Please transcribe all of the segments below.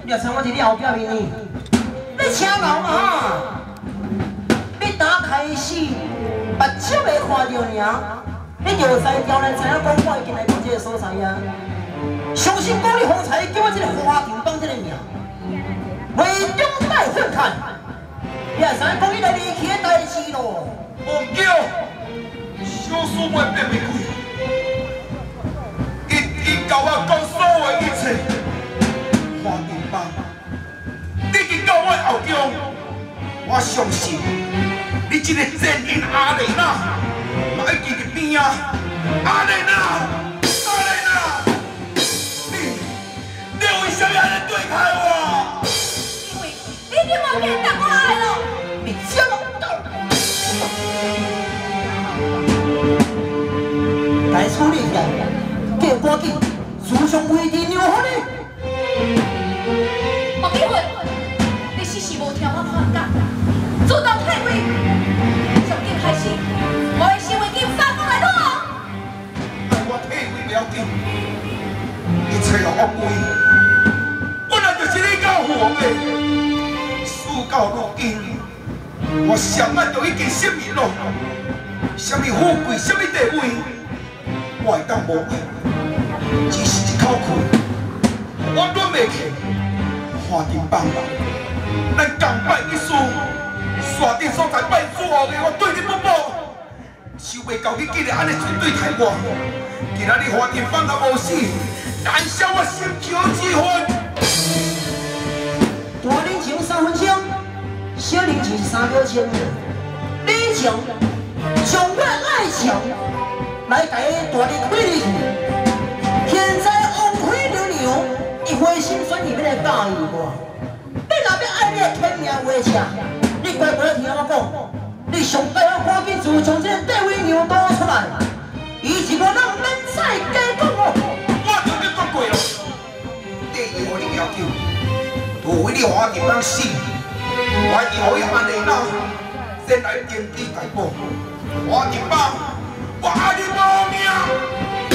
你要猜我伫你后壁面呢？你请老嘛？你打开始，目睭未看到尔，你就知调来知影讲我已经来到这个所在啊。相信讲你方才叫我这个花庭帮这个名，为中带混看，你也知影讲你来离去的代志咯。 王叫，小事袂变袂开，伊甲我讲所有一切，花庭帮，你已经到我后宫，我相信你这个贱人阿丽娜，嘛已经伫边啊，阿丽娜。 为什么要对开我？ 因为你已经无变当我爱了。 你这么该处理的，叫赶紧自上位置让好你。 莫机会，你是无听我劝讲，自动退位。从今开始，我会成为金三公的女王。 爱我退位不要紧，一切让我归。 就是你教父的，事到如今，我上晚就已经失眠了。什么富贵，什么地位，我会当无爱，只是一口气，我忍袂起。花庭帮，咱共拜一事，山顶所在拜主后的，我对你不保，想袂到你竟然安尼针对待我。今仔日花庭帮还无死，燃烧我心桥之魂。 大人情3分钟，小人情3秒钟。你情将我爱情来甲伊大力开入去。现在王开娘娘，一回心酸意要来教育我。你若要爱你的天命话者，你乖乖听我讲，你上该要赶紧自从这地位让渡出来，以前我人免再加讲我。 我就你讲过了，第二互你要求。 除非你花庭帮死，我以后阿丽娜先来登记逮捕。花庭帮，我爱你无命！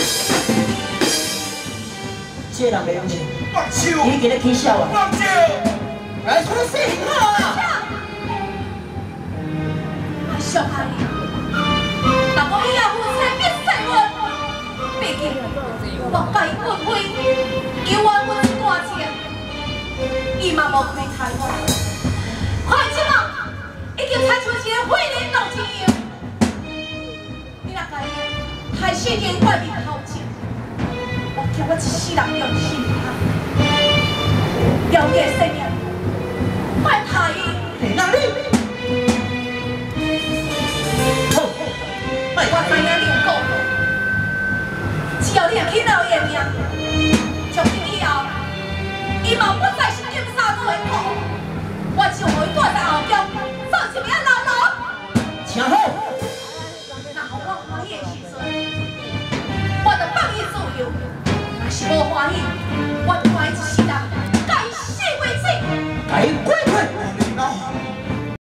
这人袂用钱， 放手！ 你今日起笑啊！ 放手！ 来出事好啊！ 小阿姨，但我以后夫妻必细问，毕竟我拜不开，有冤阮大钱。 伊嘛无开台我，快即嘛已经采取一个毁人老之样。你若甲伊害死人怪面头前，我叫我一世人用心啊！了解生命，莫杀伊。 哪里？好， 我知影你讲，只要你若去闹伊的命，从今以后，伊嘛不再是金沙女的我。